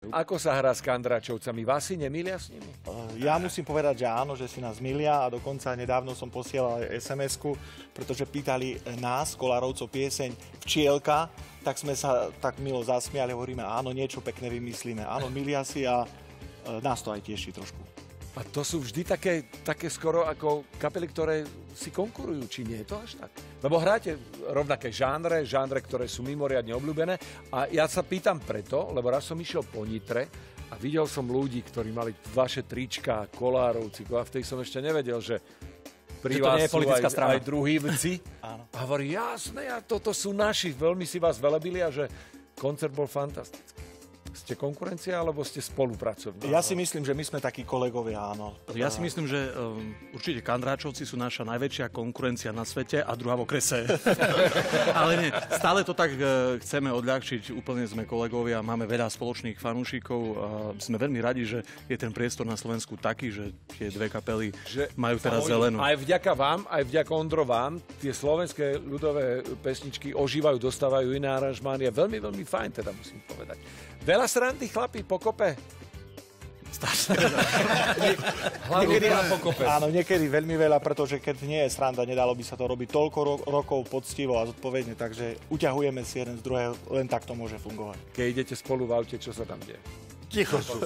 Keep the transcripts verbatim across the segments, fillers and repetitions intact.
Ako sa hrá s Kandračovcami? Vás si nemilia s nimi? Ja musím povedať, že áno, že si nás milia a dokonca nedávno som posielal es em esku, pretože pýtali nás, Kolárovcov, pieseň Včielka, tak sme sa tak milo zasmiali, hovoríme, áno, niečo pekné vymyslíme. Áno, milia si a nás to aj teší trošku. A to sú vždy také, také skoro ako kapely, ktoré si konkurujú, či nie je to až tak? Lebo hráte rovnaké žánre, žánre, ktoré sú mimoriadne obľúbené. A ja sa pýtam preto, lebo raz som išiel po Nitre a videl som ľudí, ktorí mali vaše trička, Kolárovci, a vtedy som ešte nevedel, že pri že vás sú aj, strana. aj druhývci. A hovorí, jasné, a toto sú naši, veľmi si vás velebili a že koncert bol fantastický. Ste konkurencia, alebo ste spolupracovníci? Ja si myslím, že my sme takí kolegovia, áno. Ja si myslím, že um, určite Kandráčovci sú naša najväčšia konkurencia na svete a druhá v okrese. Ale nie, stále to tak uh, chceme odľahčiť, úplne sme kolegovia, máme veľa spoločných fanúšikov a sme veľmi radi, že je ten priestor na Slovensku taký, že tie dve kapely že majú teraz zelenú. Aj vďaka vám, aj vďaka Ondro vám, tie slovenské ľudové pesničky ožívajú, dostávajú iné aranžmány a veľmi, veľmi fajn, teda musím povedať. Veľa srandy chlapí po kope? niekedy, áno, niekedy veľmi veľa, pretože keď nie je sranda, nedalo by sa to robiť toľko ro- rokov poctivo a zodpovedne, takže uťahujeme si jeden z druhého, len tak to môže fungovať. Keď idete spolu v aute, čo sa tam deje? Ticho sú.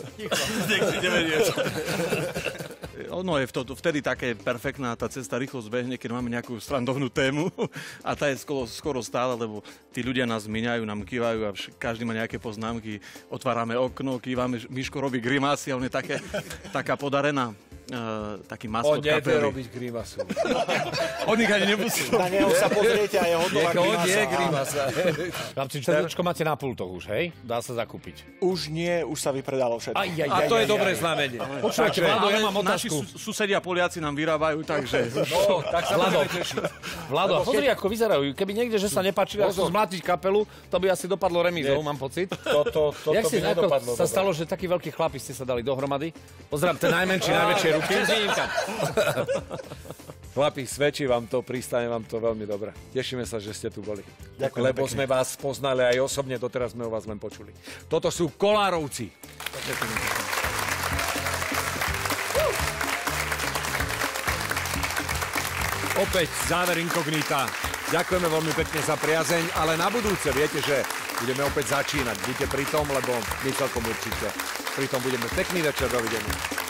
Ono je vtedy také perfektná, tá cesta rýchlo zbehne, keď máme nejakú srandovnú tému a tá je skoro, skoro stále, lebo tí ľudia nás míňajú, nám kývajú a vš- každý má nejaké poznámky. Otvárame okno, kývame, Miško robí grimasy a on je také, taká podarená. Uh, taký maskot kapely. On nevie robiť grimasu. On ich ani nemusí. Na neho sa pozriete a je hotová grimasa. On je grimasa. Chlapci, čtvrtočko máte na pultoch už, hej? Dá sa zakúpiť. Už nie, už sa vypredalo všetko. Aj, aj, A aj, to aj, je aj, dobré aj. znamenie. Počúvajte, Vlado, ja mám naši otázku. sus- susedia Poliaci nám vyrábajú, takže... No, tak sa Vlado. budeme tešiť. Vlado, a pozri, ako vyzerajú. Keby niekde, že sa nepáčili, ako zmlátiť kapelu, to by asi dopadlo remízou, mám pocit. Toto, toto Jak by si, ako nedopadlo. sa dobre. stalo, že takí veľkí chlapi ste sa dali dohromady? Pozdrav, ten najmenší, najväčšie ruky. Chlapi, svedčí vám to, pristane vám to veľmi dobre. Tešíme sa, že ste tu boli. Ďakujem Lebo pekne. sme vás poznali aj osobne, doteraz sme o vás len počuli. Toto sú Kolárovci. Opäť záver inkognita. Ďakujeme veľmi pekne za priazeň, ale na budúce viete, že budeme opäť začínať. Buďte pri tom, lebo my celkom určite pri tom budeme. Pekný večer, dovidenia.